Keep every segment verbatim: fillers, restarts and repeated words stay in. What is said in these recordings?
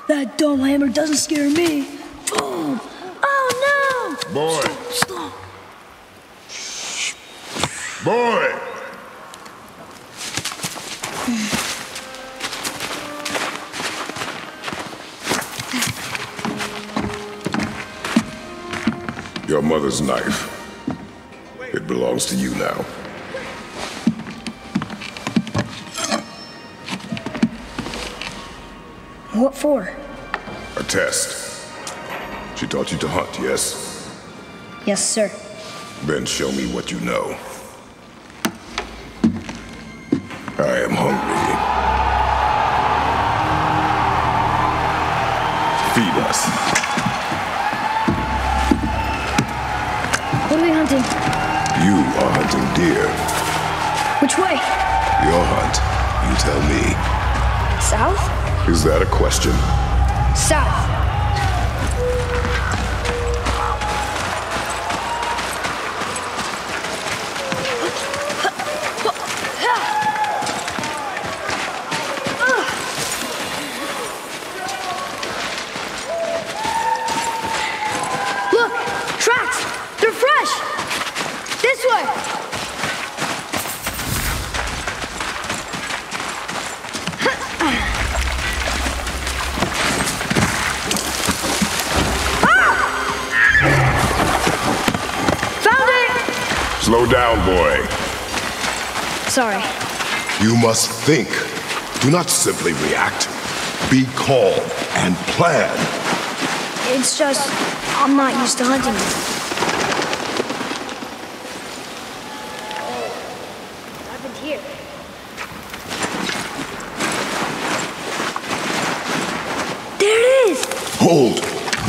That dome hammer doesn't scare me. Boom! Oh no! Boy! Stop! Boy! Your mother's knife. It belongs to you now. What for? A test. She taught you to hunt, yes? Yes, sir. Then show me what you know. I am hungry. Feed us. What are we hunting? You are hunting deer. Which way? Your hunt. You tell me. South? Is that a question? South. Look! Tracks! They're fresh! This way! Slow down, boy. Sorry. You must think. Do not simply react. Be calm and plan. It's just, I'm not used to hunting. Oh, what happened here? There it is! Hold.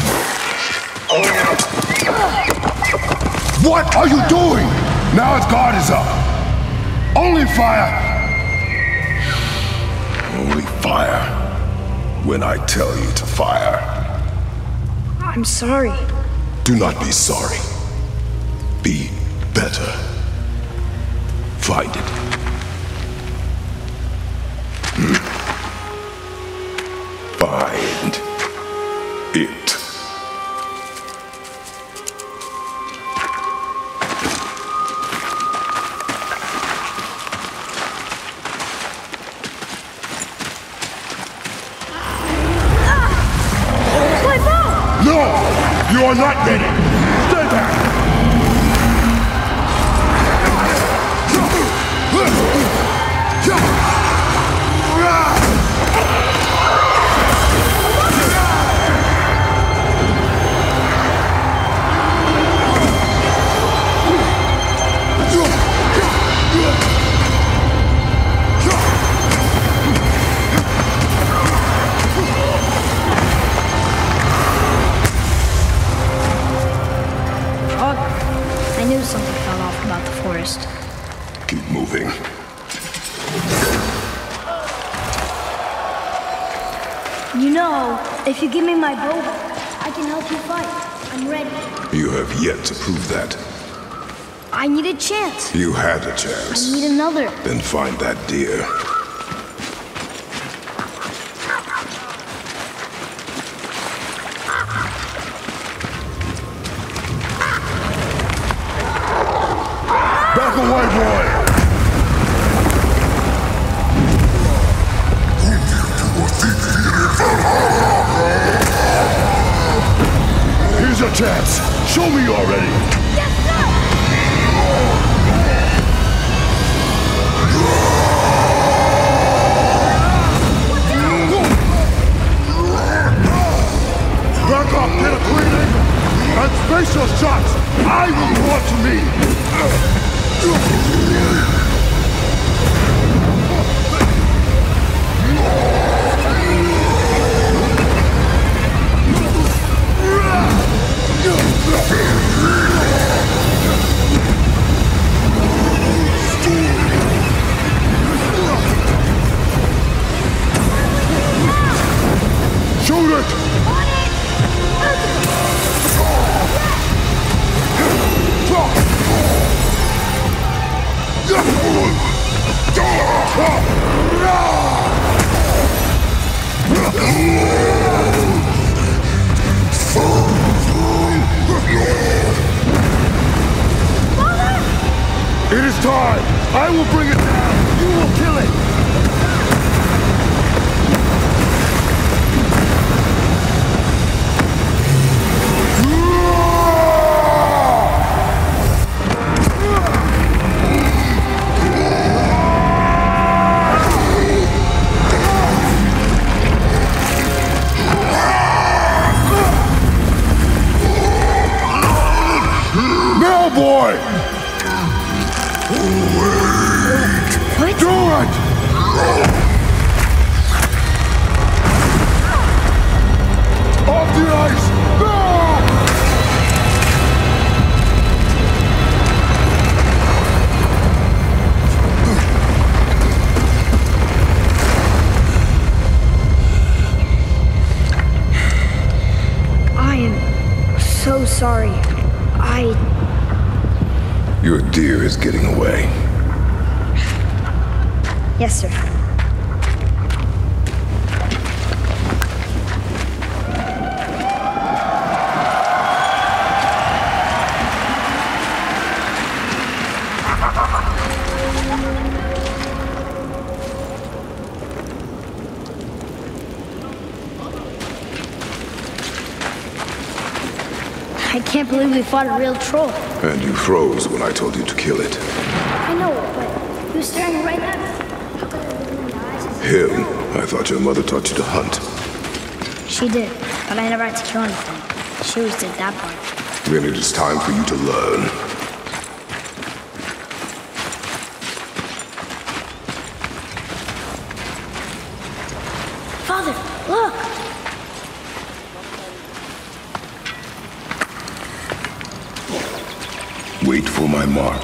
What are you doing? Now its guard is up. Only fire. Only fire. When I tell you to fire. I'm sorry. Do not be sorry. Be better. Find it. Hmm. Find it. You are not ready! Stay back! I knew something fell off about the forest. Keep moving. You know, if you give me my bow, I can help you fight. I'm ready. You have yet to prove that. I need a chance. You had a chance. I need another. Then find that deer. Back away, boy! Here's your chance. Show me you're ready. Yes, sir! Back up, get a clean angle, and space your shots. I will want to me. Shoot it! On it! It is time! I will bring it down! You will kill it! Boy! What? Do it! Off the ice! No! I am so sorry. I... Your deer is getting away. Yes, sir. I can't believe we fought a real troll. And you froze when I told you to kill it. I know, but he was staring right at me. How could I look him in the eyes and say, Him? I thought your mother taught you to hunt. she did, but I never had to kill anything. She always did that part. Then it is time for you to learn. Father, look! Wait for my mark.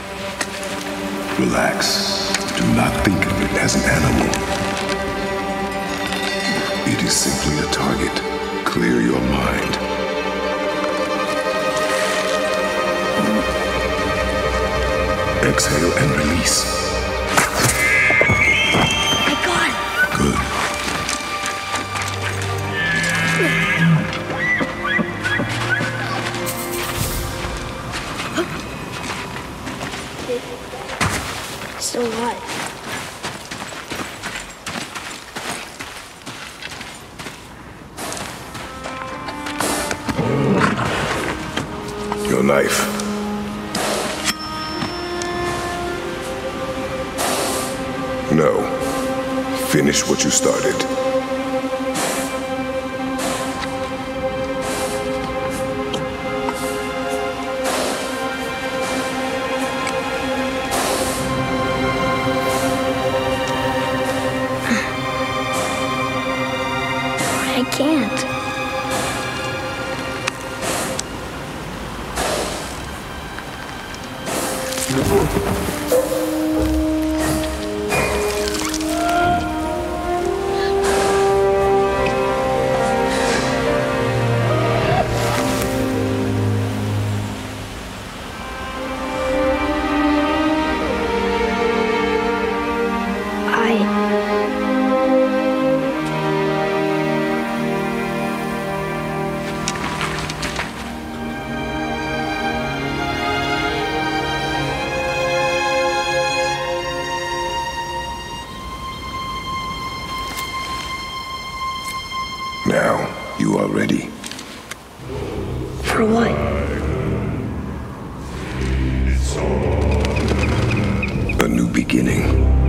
Relax. Do not think of it as an animal. It is simply a target. Clear your mind. Exhale and release. I got it! Good. Still alive. Your knife. No. Finish what you started. I can't. Now, you are ready. For what? A new beginning.